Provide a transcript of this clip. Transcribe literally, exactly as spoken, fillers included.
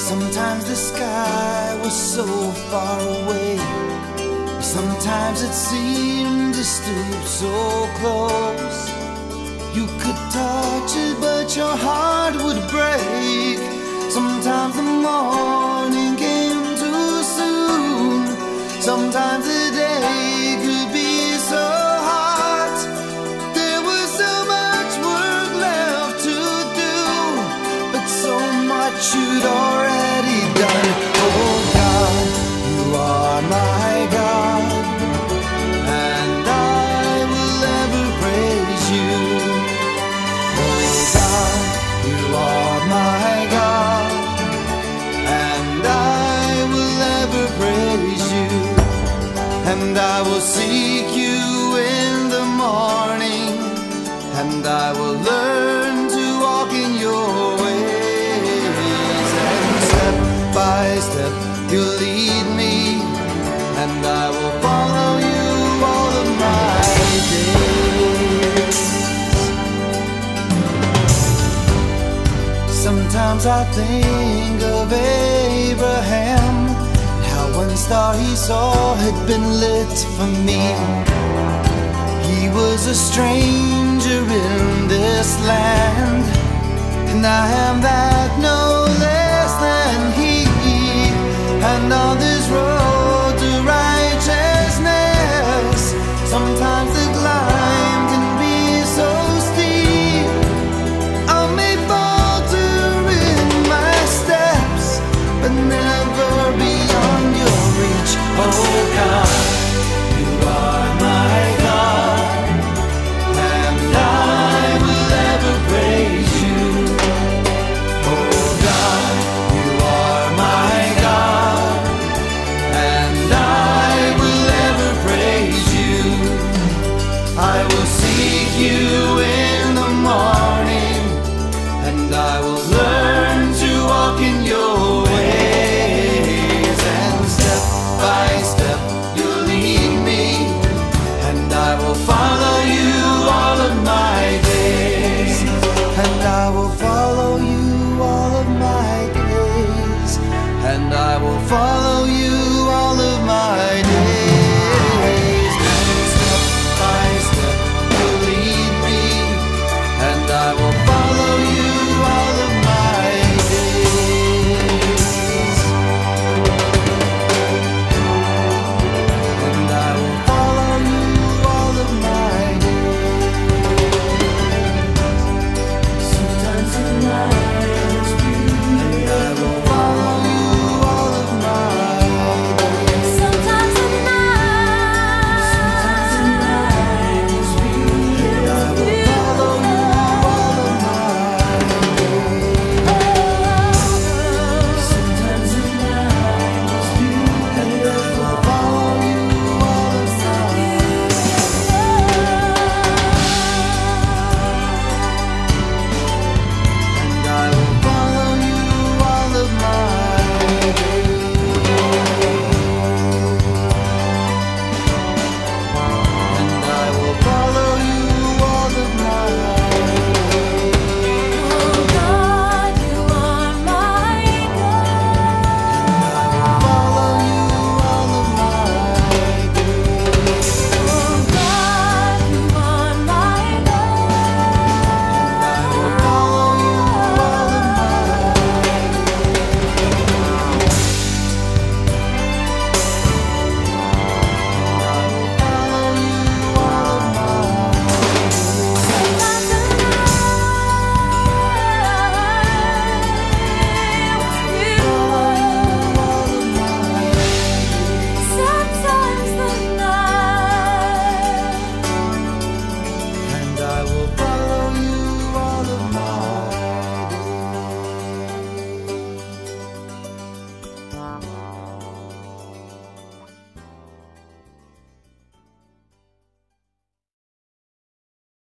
Sometimes the sky was so far away, sometimes it seemed to stoop so close. You could touch it, but your heart would break. Sometimes the morning came too soon. Sometimes the day could be so hot. There was so much work left to do, but so much you'd already done. Oh God, you are my God, and I will ever praise you. Oh God, you are my God, and I will ever praise you. And I will seek you in the morning, and I will learn to walk in your ways. And step by step you lead me, and I will follow you all of my days. Sometimes I think of Abraham, how one star he saw had been lit for me. He was a stranger in this land, and I am that no less than he. And on this road to righteousness, sometimes the climb can be so steep. I may falter in my steps, but never beyond your reach. Oh God, you are my God, and I will ever praise you. Oh God, you are my God, and I will ever praise you. I will seek you in the morning, and I will learn to walk in your ways. And step by step you lead me, and I will follow you all of my days. And I will follow you all of my days. And I will follow